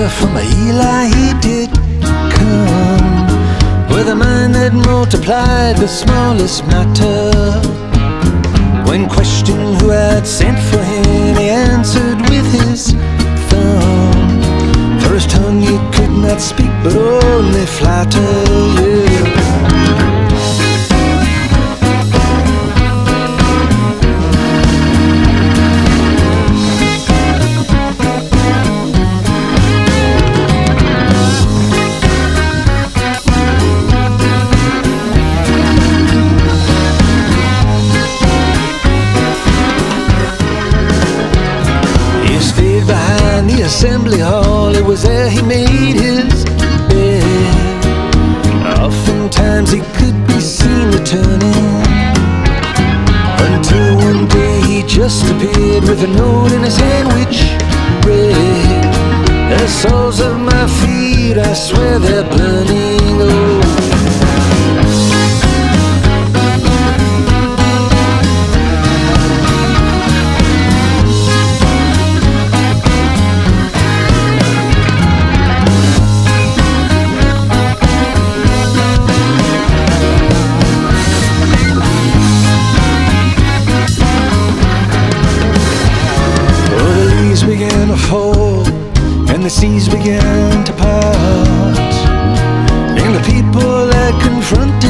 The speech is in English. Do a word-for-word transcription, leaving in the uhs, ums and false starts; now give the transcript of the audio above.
from Eli he did come, with a mind that multiplied the smallest matter. When questioned who had sent for him, he answered with his thumb. For his tongue he could not speak, but only flatter, yeah. Behind the assembly hall, it was there he made his bed. Oftentimes he could be seen returning, until one day he just appeared with a note in his hand which read, "The soles of my feet, I swear they're burning." Oh, began to fall, and the seas began to part, and the people that confronted